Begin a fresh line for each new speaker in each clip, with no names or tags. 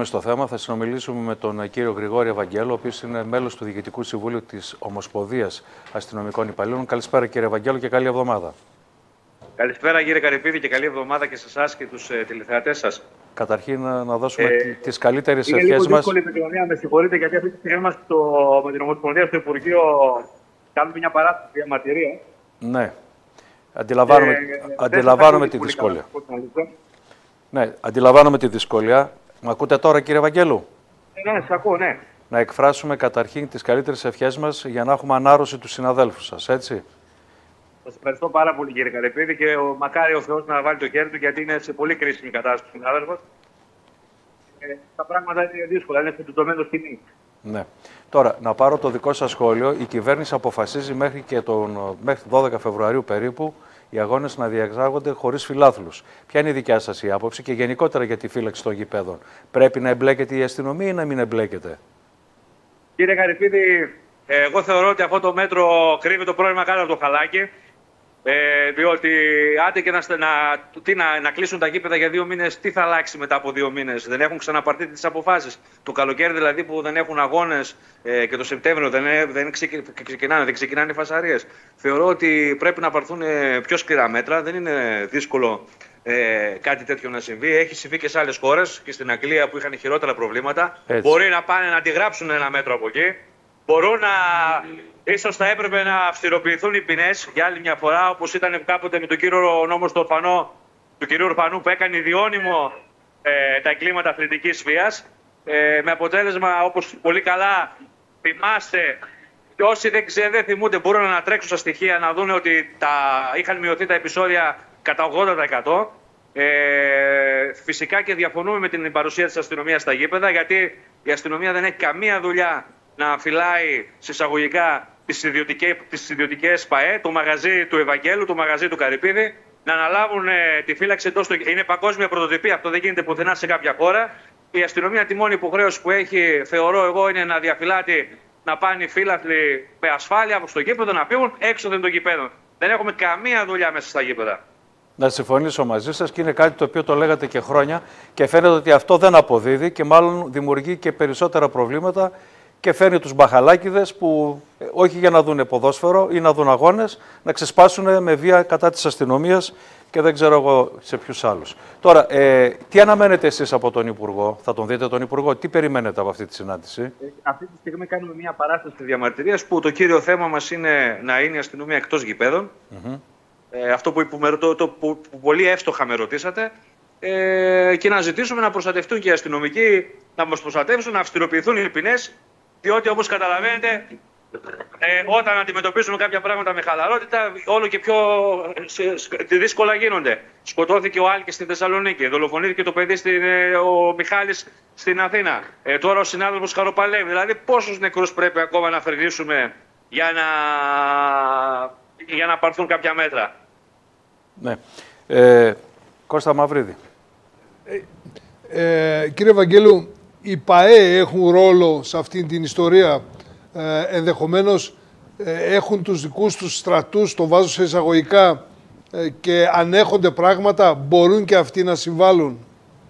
μπούμε στο θέμα, θα συνομιλήσουμε με τον κύριο Γρηγόρη Ευαγγέλου, ο οποίος είναι μέλος του Διοικητικού Συμβουλίου της Ομοσπονδίας Αστυνομικών Υπαλλήλων. Καλησπέρα κύριε Ευαγγέλου και καλή εβδομάδα.
Καλησπέρα κύριε Καρυπίδη και καλή εβδομάδα και σε εσάς και τους τηλεθεατές σας.
Καταρχήν να δώσουμε τις καλύτερες
ευχές μας.
Είναι λίγο
δύσκολη επικοινωνία, με συγχωρείτε, γιατί αυτή τη στιγμή είμαστε με την Ομοσπονδία στο Υπουργείο, κάνουμε μια παράσταση διαμαρτυρία.
Ναι, αντιλαμβάνομαι τη δυσκολία. Ναι, αντιλαμβάνομαι τη δυσκολία. Μ' ακούτε τώρα κύριε Ευαγγέλου?
Ναι, σας ακούω, ναι.
Να εκφράσουμε καταρχήν τις καλύτερες ευχές μας για να έχουμε ανάρρωση του συναδέλφου σας, έτσι.
Σας ευχαριστώ πάρα πολύ κύριε Καρυπίδη και μακάρι ο Θεός να βάλει το χέρι του, γιατί είναι σε πολύ κρίσιμη κατάσταση ο συνάδελφος. Τα πράγματα είναι δύσκολα, είναι φετουτωμένο σκηνή.
Ναι. Τώρα, να πάρω το δικό σας σχόλιο. Η κυβέρνηση αποφασίζει μέχρι 12 Φεβρουαρίου περίπου οι αγώνες να διεξάγονται χωρίς φιλάθλους. Ποια είναι η δικιά σας η άποψη και γενικότερα για τη φύλαξη των γηπέδων? Πρέπει να εμπλέκεται η αστυνομία ή να μην εμπλέκεται?
Κύριε Καρυπίδη, εγώ θεωρώ ότι αυτό το μέτρο κρύβει το πρόβλημα κάτω από το χαλάκι. Διότι άντε και να κλείσουν τα γήπεδα για 2 μήνες, τι θα αλλάξει μετά από 2 μήνες? Δεν έχουν ξαναπάρει τις αποφάσεις. Το καλοκαίρι δηλαδή που δεν έχουν αγώνες και το Σεπτέμβριο δεν ξεκινάνε οι φασαρίες. Θεωρώ ότι πρέπει να πάρθουν πιο σκληρά μέτρα. Δεν είναι δύσκολο κάτι τέτοιο να συμβεί. Έχει συμβεί και σε άλλες χώρες και στην Αγγλία που είχαν χειρότερα προβλήματα. Έτσι. Μπορεί να πάνε να αντιγράψουν ένα μέτρο από εκεί. Μπορούν να. Ίσως θα έπρεπε να αυστηροποιηθούν οι ποινές για άλλη μια φορά, όπως ήταν κάποτε με τον κύριο νόμο του κυρίου Ορφανού που έκανε ιδιώνυμο τα εγκλήματα αθλητικής βίας. Με αποτέλεσμα, όπως πολύ καλά θυμάστε, και όσοι δεν θυμούνται μπορούν να ανατρέξουν στα στοιχεία να δουν ότι είχαν μειωθεί τα επεισόδια κατά 80%. Φυσικά και διαφωνούμε με την παρουσία της αστυνομίας στα γήπεδα, γιατί η αστυνομία δεν έχει καμία δουλειά να φυλάει συσσαγωγικά τις ιδιωτικές ΠΑΕ, το μαγαζί του Ευαγγέλου, το μαγαζί του Καρυπίδη, να αναλάβουν τη φύλαξη εντός του. Είναι παγκόσμια πρωτοτυπία, αυτό δεν γίνεται πουθενά σε κάποια χώρα. Η αστυνομία τη μόνη υποχρέωση που έχει, θεωρώ εγώ, είναι να διαφυλάτει, να πάνε οι φύλαθλοι με ασφάλεια στο γήπεδο, να φύγουν έξωθεν των γηπέδων. Δεν έχουμε καμία δουλειά μέσα στα γήπεδα.
Να συμφωνήσω μαζί σας και είναι κάτι το οποίο το λέγατε και χρόνια και φαίνεται ότι αυτό δεν αποδίδει και μάλλον δημιουργεί και περισσότερα προβλήματα. Και φέρνει τους μπαχαλάκηδες που όχι για να δουν ποδόσφαιρο ή να δουν αγώνες, να ξεσπάσουν με βία κατά της αστυνομίας και δεν ξέρω εγώ σε ποιους άλλους. Τώρα, τι αναμένετε εσείς από τον Υπουργό? Θα τον δείτε τον Υπουργό? Τι περιμένετε από αυτή τη συνάντηση?
Αυτή τη στιγμή κάνουμε μια παράσταση διαμαρτυρίας που το κύριο θέμα μας είναι να είναι η αστυνομία εκτός γηπέδων. Αυτό που πολύ εύστοχα με ρωτήσατε. Και να ζητήσουμε να προστατευτούν και οι αστυνομικοί, να μας προστατεύσουν, να αυστηροποιηθούν οι ποινές. Διότι όπως καταλαβαίνετε, όταν αντιμετωπίζουμε κάποια πράγματα με χαλαρότητα, όλο και πιο δύσκολα γίνονται. Σκοτώθηκε ο Άλκης στη Θεσσαλονίκη, δολοφονήθηκε το παιδί ο Μιχάλης στην Αθήνα. Τώρα ο συνάδελφος Χαροπαλεύει. Δηλαδή πόσους νεκρούς πρέπει ακόμα να φρενήσουμε για να πάρθουν κάποια μέτρα?
Ναι. Κώστα Μαυρίδη.
Κύριε Βαγγέλου, οι ΠΑΕ έχουν ρόλο σε αυτή την ιστορία? Ενδεχομένως έχουν τους δικούς τους στρατούς, το βάζω σε εισαγωγικά, και ανέχονται πράγματα, μπορούν και αυτοί να συμβάλλουν?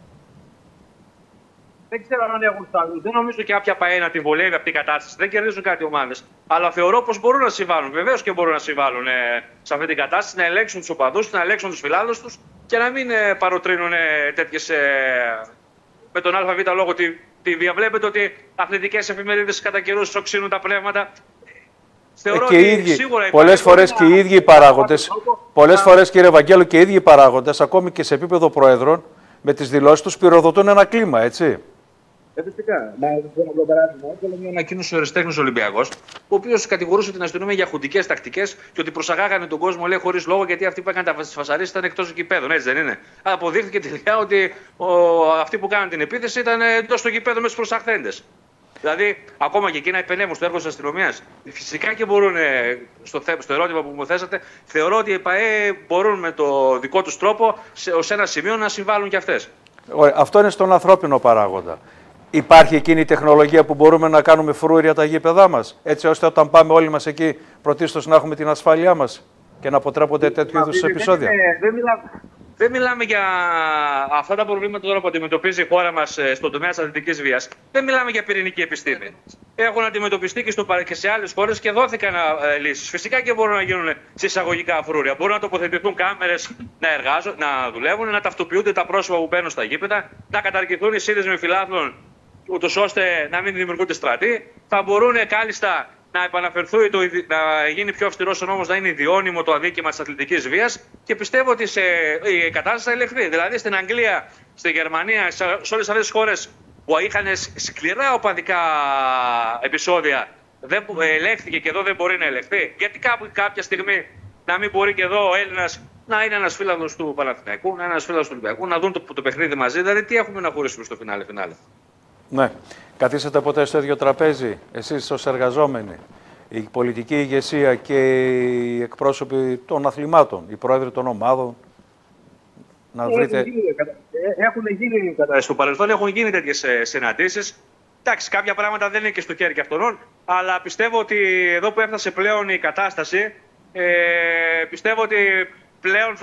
Δεν ξέρω αν έχουν στρατούς. Δεν νομίζω και κάποια ΠΑΕ να την βολεύει αυτή η κατάσταση. Δεν κερδίζουν κάτι ομάδες. Αλλά θεωρώ πως μπορούν να συμβάλλουν. Βεβαίως και μπορούν να συμβάλλουν σε αυτή την κατάσταση, να ελέγξουν τους οπαδούς, να ελέγξουν τους φιλάδους τους και να μην παροτρύνουν τέτοιες. Με τον ΑΒ λόγο τη βία. Βλέπετε ότι αθλητικές εφημερίδες κατά καιρούς οξύνουν τα πνεύματα. Θεωρώ
και
ότι σίγουρα
πολλές φορές και οι ίδιοι οι παράγοντες, πολλές φορές κύριε Ευαγγέλου και οι ίδιοι οι παράγοντες, ακόμη και σε επίπεδο προέδρων, με τις δηλώσεις τους πυροδοτούν ένα κλίμα, έτσι.
Φυσικά. Για παράδειγμα, έκανε μια ανακοίνωση ο Αριστέχνης Ολυμπιακός, ο οποίος κατηγορούσε την αστυνομία για χουντικές τακτικές και ότι προσαγάγανε τον κόσμο, λέει, χωρίς λόγο, γιατί αυτοί που έκαναν τα φασαρίες ήταν εκτός γηπέδων. Έτσι δεν είναι? Αποδείχθηκε τελικά ότι αυτοί που κάναν την επίθεση ήταν εντός των γηπέδων με τους προσαχθέντες. Δηλαδή, ακόμα και εκεί να επενεύουν στο έργο της αστυνομίας. Φυσικά και μπορούν, στο ερώτημα που μου θέσατε, θεωρώ ότι οι ΠΑΕ μπορούν με το δικό τους τρόπο, ως ένα σημείο, να συμβάλλουν κι αυτές.
Αυτό είναι στον ανθρώπινο παράγοντα. Υπάρχει εκείνη η τεχνολογία που μπορούμε να κάνουμε φρούρια τα γήπεδά μας, έτσι ώστε όταν πάμε όλοι μας εκεί, πρωτίστως να έχουμε την ασφάλειά μας και να αποτρέπονται τέτοιου είδους επεισόδια?
δεν μιλάμε για αυτά τα προβλήματα τώρα που αντιμετωπίζει η χώρα μας στον τομέα της αθλητικής βίας. Δεν μιλάμε για πυρηνική επιστήμη. Έχουν αντιμετωπιστεί και σε άλλες χώρες και δόθηκαν λύσεις. Φυσικά και μπορούν να γίνουν σε εισαγωγικά φρούρια. Μπορούν να τοποθετηθούν κάμερες να δουλεύουν, να ταυτοποιούνται τα πρόσωπα που μπαίνουν στα γήπεδα, να καταργηθούν οι σύνδεσμοι φιλάθλων, ούτως ώστε να μην δημιουργούνται στρατοί. Θα μπορούν κάλλιστα να επαναφερθούν, να γίνει πιο αυστηρός ο νόμος, να είναι ιδιώνυμο το αδίκημα της αθλητικής βίας και πιστεύω ότι η κατάσταση θα ελεγχθεί. Δηλαδή στην Αγγλία, στη Γερμανία, σε όλες αυτές τις χώρες που είχαν σκληρά οπαδικά επεισόδια, δεν ελέγχθηκε και εδώ δεν μπορεί να ελεγχθεί. Γιατί κάποια στιγμή να μην μπορεί και εδώ ο Έλληνας να είναι ένας φίλαθλος του Παναθηναϊκού, να είναι ένας φίλαθλος του Ολυμπιακού, να δουν το παιχνίδι μαζί. Δηλαδή τι έχουμε να χωρίσουμε στο φινάλε.
Ναι. Καθίσατε ποτέ στο ίδιο τραπέζι, εσείς ως εργαζόμενοι, η πολιτική ηγεσία και οι εκπρόσωποι των αθλημάτων, οι πρόεδροι των ομάδων, να βρείτε...
Στο παρελθόν έχουν γίνει τέτοιες συναντήσεις. Εντάξει, κάποια πράγματα δεν είναι και στο χέρι και αυτών, αλλά πιστεύω ότι εδώ που έφτασε πλέον η κατάσταση, πιστεύω ότι πλέον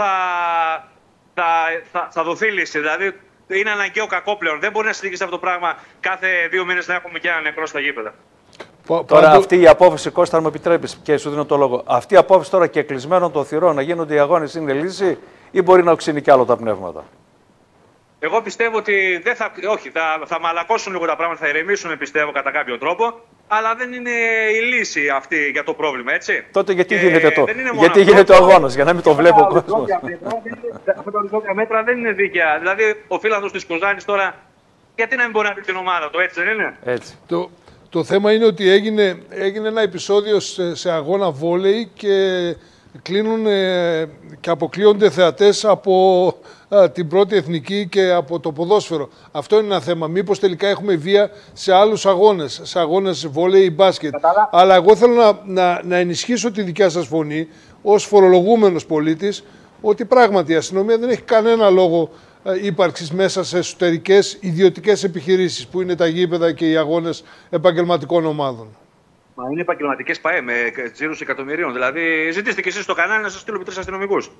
θα δοθεί λύση. Δηλαδή, είναι αναγκαίο κακό πλέον. Δεν μπορεί να συνεχίσει αυτό το πράγμα κάθε 2 μήνες να έχουμε και έναν νεκρό στα γήπεδα.
Τώρα αυτή η απόφαση, Κώστα, αν μου επιτρέπεις και σου δίνω το λόγο, αυτή η απόφαση τώρα και κλεισμένων των θυρών να γίνονται οι αγώνες είναι λύση ή μπορεί να οξύνει κι άλλο τα πνεύματα?
Εγώ πιστεύω ότι θα μαλακώσουν λίγο τα πράγματα, θα ηρεμήσουν πιστεύω κατά κάποιο τρόπο, αλλά δεν είναι η λύση αυτή για το πρόβλημα, έτσι.
Τότε γιατί γίνεται ο αγώνας, για να μην το βλέπει ο κόσμος.
Αυτά τα οριζόντια μέτρα δεν είναι δίκαια. Δηλαδή, ο φίλαθλος της Κοζάνης τώρα, γιατί να μην μπορεί να πει την ομάδα του, έτσι δεν είναι?
Έτσι.
Το θέμα είναι ότι έγινε ένα επεισόδιο σε αγώνα βόλεϊ και κλείνουν και αποκλείονται θεατές από την πρώτη εθνική και από το ποδόσφαιρο. Αυτό είναι ένα θέμα. Μήπως τελικά έχουμε βία σε άλλους αγώνες, σε αγώνες βόλεϊ ή μπάσκετ. Αλλά εγώ θέλω να ενισχύσω τη δικιά σας φωνή ως φορολογούμενος πολίτης ότι πράγματι η αστυνομία δεν έχει κανένα λόγο ύπαρξης μέσα σε εσωτερικές ιδιωτικές επιχειρήσεις που είναι τα γήπεδα και οι αγώνες επαγγελματικών ομάδων.
Μα είναι επαγγελματικές ΠΑΕ με τζίρους εκατομμυρίων. Δηλαδή, ζητήστε και εσείς στο κανάλι να σας στείλουμε 3 αστυνομικούς.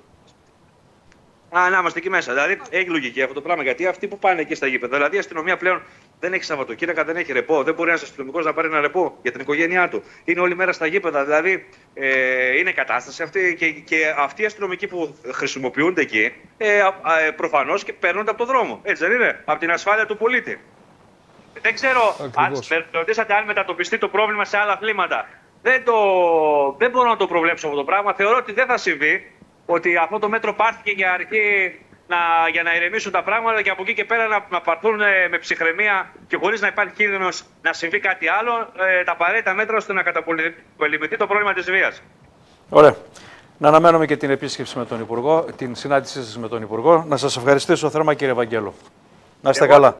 Να είμαστε εκεί μέσα. Δηλαδή, έχει λογική αυτό το πράγμα. Γιατί αυτοί που πάνε εκεί στα γήπεδα, δηλαδή η αστυνομία πλέον δεν έχει Σαββατοκύριακα, δεν έχει ρεπό. Δεν μπορεί ένας αστυνομικός να πάρει ένα ρεπό για την οικογένειά του. Είναι όλη μέρα στα γήπεδα. Δηλαδή, είναι κατάσταση αυτή και αυτοί οι αστυνομικοί που χρησιμοποιούνται εκεί προφανώς και παίρνονται από το δρόμο. Έτσι δεν είναι? Από την ασφάλεια του πολίτη. Δεν ξέρω αν ρωτήσατε αν μετατοπιστεί το πρόβλημα σε άλλα αθλήματα. Δεν μπορώ να το προβλέψω αυτό το πράγμα. Θεωρώ ότι δεν θα συμβεί. Ότι αυτό το μέτρο πάρθηκε για αρχή για να ηρεμήσουν τα πράγματα και από εκεί και πέρα να πάρθουν με ψυχραιμία και χωρίς να υπάρχει κίνδυνος να συμβεί κάτι άλλο τα απαραίτητα μέτρα ώστε να καταπολεμηθεί το πρόβλημα της βίας.
Ωραία. Να αναμένουμε και την επίσκεψη με τον Υπουργό, την συνάντησή σας με τον Υπουργό. Να σας ευχαριστήσω θερμά, κύριε Βαγγέλο. Να είστε καλά.